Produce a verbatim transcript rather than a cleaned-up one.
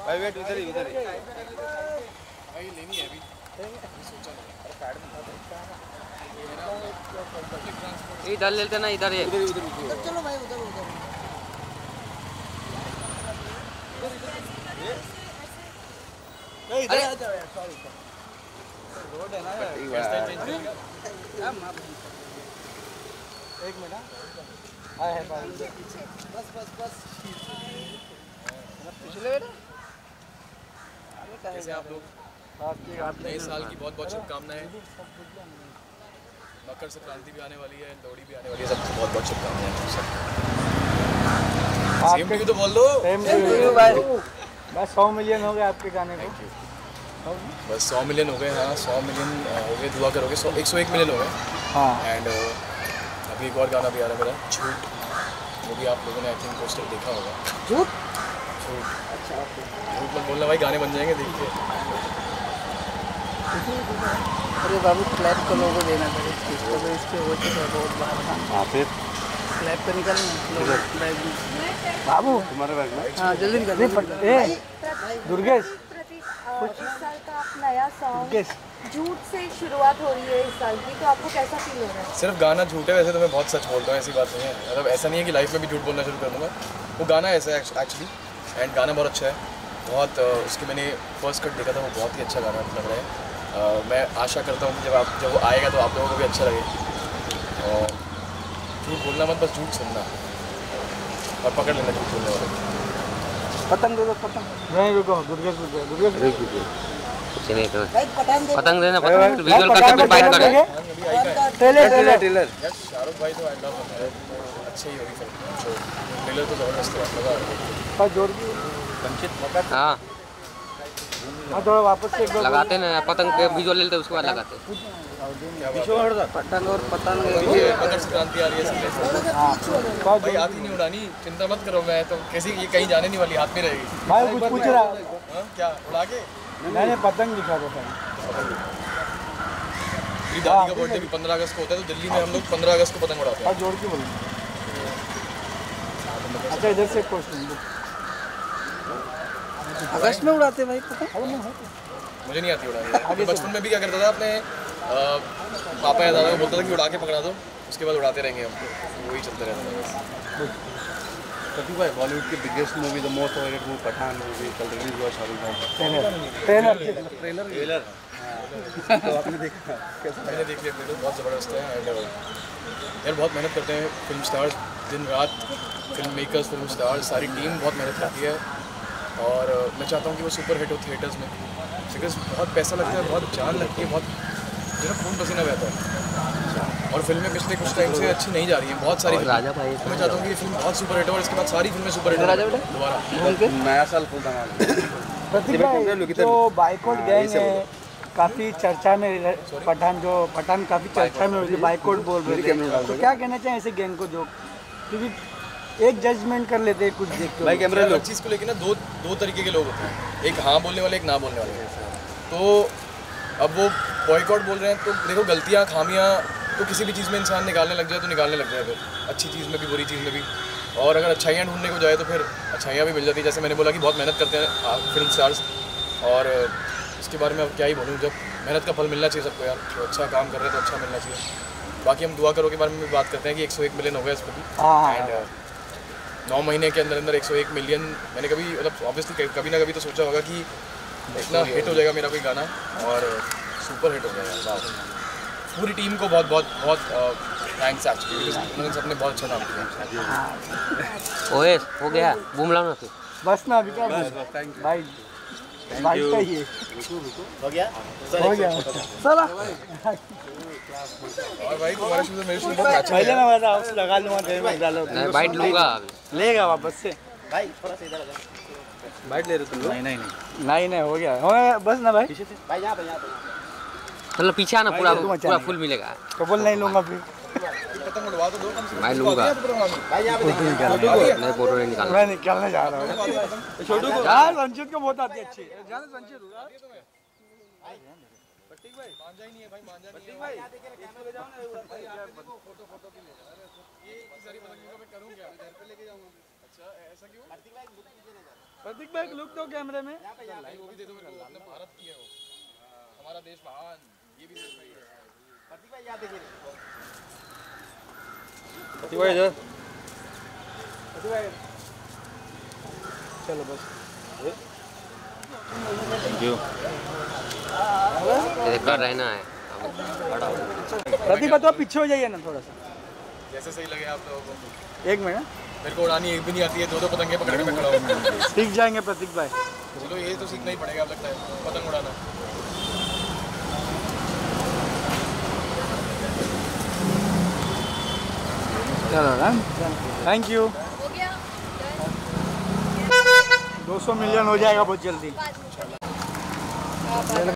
भाई वेट उधर ही उधर ही भाई लेनी है अभी सोचा नहीं इधर लेते ना इधर उधर उधर चलो भाई उधर उधर नहीं इधर आ जाओ यार सॉरी रोड है ना एक मिनट हां है बस बस बस पिछले बेटा कैसे आप लोग आपके आप नए साल की बहुत बहुत शुभकामनाएं मकर संक्रांति भी आने वाली है लोहड़ी भी आने वाली है सबको बहुत बहुत शुभकामनाएं सेम टू यू तो बोल दो सेम टू यू भाई बस सौ मिलियन हो गए आपके गाने को बस सौ मिलियन हो गए हाँ सौ मिलियन हो गए दुआ करोगे सौ एक सौ एक मिलियन हो गए हाँ एंड अभी एक और गाना भी आ रहा है मेरा झूठ वो भी आप लोगों ने आई थिंक पोस्टर देखा होगा झूठ झूठ अच्छा ओके झूठ मत बोलना भाई गाने बन जाएंगे देखिए अरे बाबू क्लैप को लोगों देना था इसको तो इसके हो चुका है बहुत बार हाँ फिर क्लैप पे निकलना बाबू तुम्हारे बैग में हाँ जल्दी निकल ए दुर्गेश इस साल का आप नया सॉन्ग दुर्गेश झूठ से शुरुआत हो रही है इस साल की, तो आपको कैसा फील हो रहा है? सिर्फ गाना झूठ है वैसे तो मैं बहुत सच बोलता हूँ ऐसी बात नहीं है मतलब ऐसा नहीं है कि लाइफ में भी झूठ बोलना शुरू कर दूँगा वो गाना ऐसा है एक्चुअली एंड गाना बहुत अच्छा है बहुत उसकी मैंने फर्स्ट कट देखा था वो बहुत ही अच्छा गाना लग रहा है uh, मैं आशा करता हूँ कि जब आप जब वो आएगा तो आप लोगों को भी अच्छा लगे और झूठ बोलना मत बस झूठ सुनना और पकड़ लेना झूठ बोलने वाले पतंग दे दो पतंग नहीं रुको दुर्गेश रुको दुर्गेश रुको कुछ नहीं तो भाई पठान दे पतंग देना पतंग विजुअल करके फिर बाइट करेंगे trailer trailer trailer yes Shahrukh भाई तो आई लव हिम अच्छी ही होगी फिल्म जो ट्रेलर तो ज़बरदस्त है मज़ा आ रहा है पर जोर की पंचित मौका हाँ हाँ थोड़ा वापस से एक बार लगाते ना पतंग के विजुअल लेते उसके बाद लगाते पतंग और पतंग देखिए मकर संक्रांति आ रही है इसलिए हाँ बहुत भाई हाथ ही नहीं उड़ानी चिंता मत करो मैं तो किसी ये कहीं जाने नहीं वाली हाथ में रहेगी भाई कुछ पूछ रहा हाँ क्या उड़ा के मैंने पतंग दिखा था मेरी दादी का बर्थडे भी पंद्रह अगस्त को होता है तो दिल्ली में हम लोग पंद्रह अगस्त को पतंग उड़ाते हैं और जोड़ के बोलो अच्छा इधर से क्वेश्चन अगस्त में उड़ाते भाई पतंग मुझे नहीं आती उड़ानी बचपन में भी क्या करता था अपने पापा या दादा को बोलता था कि उड़ा के पकड़ा दो उसके बाद उड़ाते रहेंगे हम वही चलते रहता है प्रतीक भाई बॉलीवुड की biggest movie the most awaited movie Pathaan movie कल रिलीज हुआ Shahrukh Khan trailer trailer trailer तो आपने देखा कैसा मैंने देख लिया ट्रेलर बहुत ज़बरदस्त है एंड यार बहुत मेहनत करते हैं फिल्म स्टार्स दिन रात फिल्म मेकर्स फिल्म स्टार्स सारी टीम बहुत मेहनत करती है और मैं चाहता हूँ कि वो सुपर हिट हो थिएटर्स में बिकॉज बहुत पैसा लगता है बहुत जान लगती है बहुत जो ना खून पसीना बहता है और फिल्में पिछले कुछ टाइम से अच्छी नहीं जा रही हैं बहुत सारी राजा भाई तो मैं चाहता हूँ कि ये फिल्म बहुत सुपर हिट हो और इसके बाद सारी फिल्में सुपर हिट हो दोबारा नया साल फुल धमाल प्रतीक भाई जो बाइकआउट गैंग है काफ़ी चर्चा में पठान जो पठान काफ़ी चर्चा में हुई बाइकआउट बोल रहे थे तो क्या कहना चाहिए ऐसे गैंग को जो क्योंकि एक जजमेंट कर लेते हैं कुछ देख के भाई कैमरा हर चीज़ को लेकर ना दो दो तरीके के लोग होते हैं एक हाँ बोलने वाले एक ना बोलने वाले तो अब वो बॉयकॉट बोल रहे हैं तो देखो गलतियाँ खामियाँ तो किसी भी चीज़ में इंसान निकालने लग जाए तो निकालने लग जाए फिर अच्छी चीज़ में भी बुरी चीज़ में भी और अगर अच्छाइयाँ ढूंढने को जाए तो फिर अच्छाइयाँ भी मिल जाती है जैसे मैंने बोला कि बहुत मेहनत करते हैं फिल्म स्टार्स और इसके बारे में अब क्या ही बोलूँ जब मेहनत का फल मिलना चाहिए सबको यार तो अच्छा काम कर रहे हैं तो अच्छा मिलना चाहिए बाकी हम दुआ करो के बारे में भी बात करते हैं कि एक सौ एक मिलियन हो गया इस पर भी एंड नौ महीने के अंदर अंदर एक सौ एक मिलियन मैंने कभी मतलब ऑब्वियसली कभी ना कभी तो सोचा होगा कि इतना हिट हो जाएगा मेरा कोई गाना और सुपर हिट हो जाएगा वाह पूरी टीम को बहुत बहुत बहुत थैंक्स एक्चुअली उन्होंने सबने बहुत अच्छा काम किया ओए हो गया बूम लाओ ना फिर बस ना अभी क्या भाई भाई का ये हो गया हो गया चला और भाई तुम्हारे शूज मेरे शूज बहुत अच्छे पहले ना मैं आपसे लगा लूंगा जेब में डालो मैं बाइट लूंगा लेगा वापस से भाई थोड़ा सा इधर आ जाओ बाइट ले रहे तुम नहीं नहीं नहीं नहीं हो गया हो गया बस ना भाई भाई यहाँ पे यहाँ पे मतलब पीछे आना पूरा पूरा फुल मिलेगा कबूल नहीं लूंगा फिर पतंग उड़वा तो दो कम से मैं लूंगा भाई यहाँ पे नहीं फोटो नहीं निकालना मैं निकालने जा रहा हूँ छोटू को यार संचित को बहुत आती है अच्छी जाने संचित प्रतीक भाई मांझा ही नहीं है भाई मांझा नहीं है भाई कैमरा ले जाओ ना फोटो फोटो के लिए ये सारी पतंगों का मैं करूँ क्या घर पे लेके जाऊँगा अच्छा ऐसा क्यों? प्रतीक भाई लुक दो कैमरे में। भाई वो भी दे दो मेरे को, अपने भारत की है वो, हमारा देश महान, ये भी देश में ही है। प्रतीक भाई याद देखिए। प्रतीक भाई इधर। प्रतीक भाई चलो बस। ये कर रहे ना है प्रतीक भाई तो आप पीछे हो जाइए ना थोड़ा सा। जैसे सही लगे आप लोगों को। एक मिनट मेरे को उड़ानी एक भी नहीं आती है, दो दो पतंगे पकड़ के मैं खड़ा हूँ। सीख जाएंगे प्रतीक भाई। चलो ये तो सीखना ही पड़ेगा, अब लगता है पतंग उड़ाना। चलो राम थैंक यू। हो गया दो सौ मिलियन हो जाएगा बहुत जल्दी।